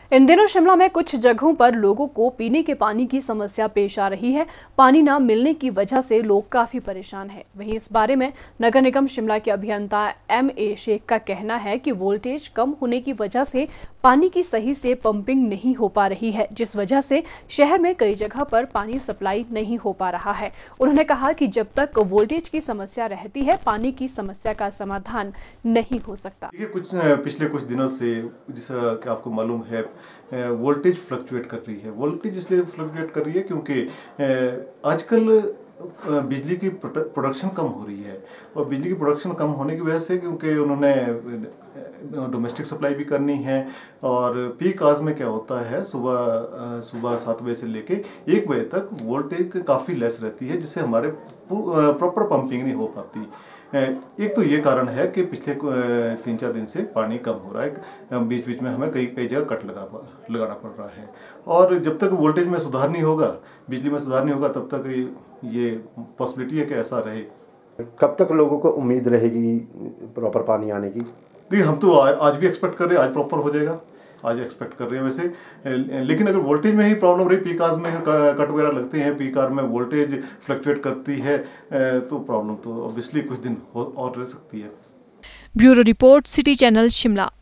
इन दिनों शिमला में कुछ जगहों पर लोगों को पीने के पानी की समस्या पेश आ रही है। पानी न मिलने की वजह से लोग काफी परेशान हैं। वहीं इस बारे में नगर निगम शिमला के अभियंता MA शेख का कहना है कि वोल्टेज कम होने की वजह से पानी की सही से पंपिंग नहीं हो पा रही है, जिस वजह से शहर में कई जगह पर पानी सप्लाई नहीं हो पा रहा है। उन्होंने कहा कि जब तक वोल्टेज की समस्या रहती है, पानी की समस्या का समाधान नहीं हो सकता। पिछले कुछ दिनों से, जैसा कि आपको मालूम है, वोल्टेज फ्लक्चुएट कर रही है। वोल्टेज इसलिए फ्लक्चुएट कर रही है क्योंकि आजकल बिजली की प्रोडक्शन कम हो रही है, और बिजली की प्रोडक्शन कम होने की वजह से, क्योंकि उन्होंने डोमेस्टिक सप्लाई भी करनी है, और पीक आवर्स में क्या होता है, सुबह 7 बजे से लेके 1 बजे तक वोल्टेज काफ़ी लेस रहती है, जिससे हमारे प्रॉपर पंपिंग नहीं हो पाती। एक तो ये कारण है कि पिछले 3-4 दिन से पानी कम हो रहा है, बीच बीच में हमें कई जगह कट लगाना पड़ रहा है, और जब तक वोल्टेज में सुधार नहीं होगा, बिजली में सुधार नहीं होगा, तब तक ये पॉसिबिलिटी है कि ऐसा रहे। कब तक लोगों को उम्मीद रहेगी प्रॉपर पानी आने की? देखिए, हम तो आज भी एक्सपेक्ट कर रहे हैं, आज प्रॉपर हो जाएगा, आज एक्सपेक्ट कर रहे हैं वैसे। लेकिन अगर वोल्टेज में ही प्रॉब्लम रही, पीक आवर्स में कट वगैरह लगते हैं, पीक आवर में वोल्टेज फ्लक्चुएट करती है, तो प्रॉब्लम तो ऑब्वियसली कुछ दिन और रह सकती है। Bureau report, city channel Shimla.